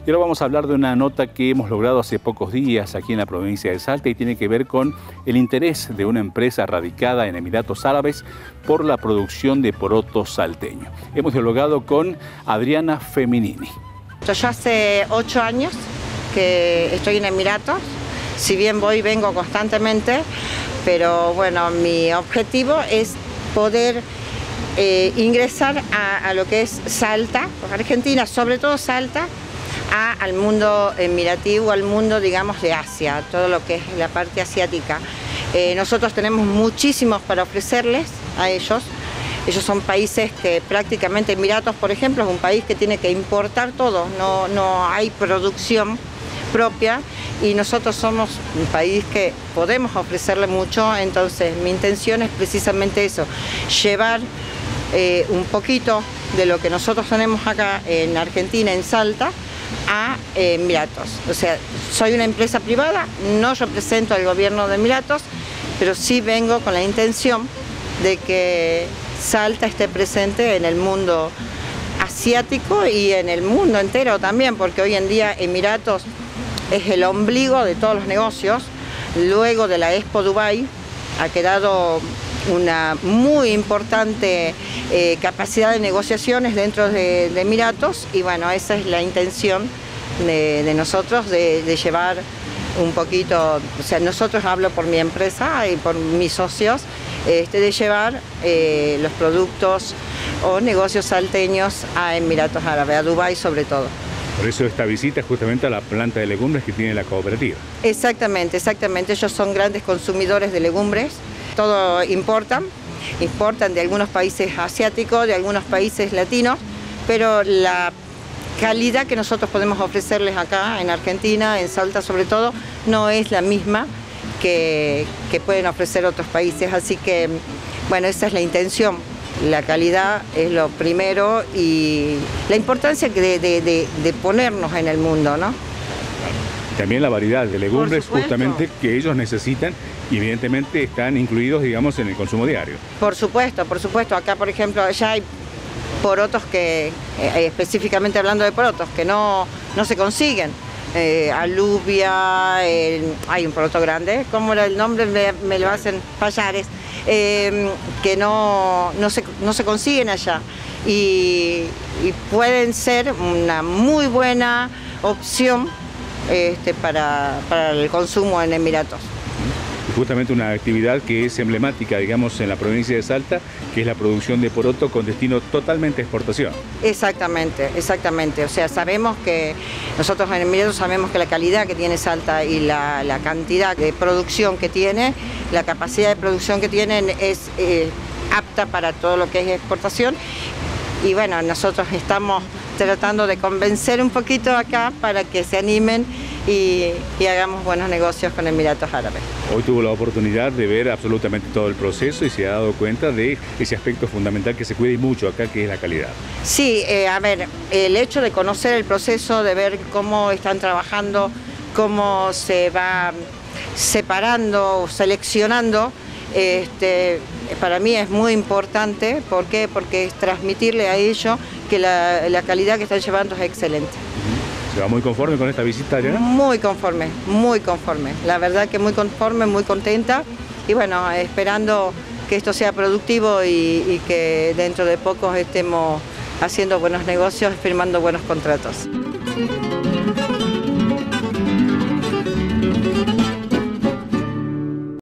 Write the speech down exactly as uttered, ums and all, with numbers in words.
Y ahora vamos a hablar de una nota que hemos logrado hace pocos días aquí en la provincia de Salta y tiene que ver con el interés de una empresa radicada en Emiratos Árabes por la producción de poroto salteño. Hemos dialogado con Adriana Feminini. Yo hace ocho años que estoy en Emiratos, si bien voy y vengo constantemente, pero bueno, mi objetivo es poder eh, ingresar a, a lo que es Salta, Argentina, sobre todo Salta, a, al mundo emiratí o al mundo, digamos, de Asia, todo lo que es la parte asiática. Eh, nosotros tenemos muchísimos para ofrecerles a ellos. Ellos son países que prácticamente, Emiratos, por ejemplo, es un país que tiene que importar todo, no, no hay producción propia y nosotros somos un país que podemos ofrecerle mucho, entonces mi intención es precisamente eso, llevar eh, un poquito de lo que nosotros tenemos acá en Argentina, en Salta, a eh, Emiratos. O sea, soy una empresa privada, no represento al gobierno de Emiratos, pero sí vengo con la intención de que Salta esté presente en el mundo asiático y en el mundo entero también, porque hoy en día Emiratos es el ombligo de todos los negocios. Luego de la Expo Dubai ha quedado una muy importante eh, capacidad de negociaciones dentro de, de Emiratos y bueno, esa es la intención de, de nosotros, de, de llevar un poquito, o sea, nosotros hablo por mi empresa y por mis socios, este, de llevar eh, los productos o negocios salteños a Emiratos Árabes, a Dubái sobre todo. Por eso esta visita es justamente a la planta de legumbres que tiene la cooperativa. Exactamente, exactamente. Ellos son grandes consumidores de legumbres. Todo importan, importan de algunos países asiáticos, de algunos países latinos, pero la calidad que nosotros podemos ofrecerles acá en Argentina, en Salta sobre todo, no es la misma que, que pueden ofrecer otros países. Así que, bueno, esa es la intención. La calidad es lo primero y la importancia de, de, de, de ponernos en el mundo, ¿no? También la variedad de legumbres justamente que ellos necesitan y evidentemente están incluidos, digamos, en el consumo diario. Por supuesto, por supuesto. Acá, por ejemplo, ya hay porotos que, eh, específicamente hablando de porotos, que no, no se consiguen. Eh, alubia, eh, hay un poroto grande, ¿cómo era el nombre? Me, me lo hacen payares, eh, que no, no, se, no se consiguen allá y, y pueden ser una muy buena opción este, para, para el consumo en Emiratos. Justamente una actividad que es emblemática, digamos, en la provincia de Salta, que es la producción de poroto con destino totalmente a exportación. Exactamente, exactamente. O sea, sabemos que nosotros en Emiratos sabemos que la calidad que tiene Salta y la, la cantidad de producción que tiene, la capacidad de producción que tienen es eh, apta para todo lo que es exportación. Y bueno, nosotros estamos tratando de convencer un poquito acá para que se animen y, y hagamos buenos negocios con Emiratos Árabes. Hoy tuvo la oportunidad de ver absolutamente todo el proceso y se ha dado cuenta de ese aspecto fundamental que se cuida mucho acá, que es la calidad. Sí, eh, a ver, el hecho de conocer el proceso, de ver cómo están trabajando, cómo se va separando, seleccionando, este, para mí es muy importante. ¿Por qué? Porque es transmitirle a ellos que la, la calidad que están llevando es excelente. ¿Se va muy conforme con esta visita, Adriana? Muy conforme, muy conforme. La verdad que muy conforme, muy contenta. Y bueno, esperando que esto sea productivo y, y que dentro de poco estemos haciendo buenos negocios, firmando buenos contratos.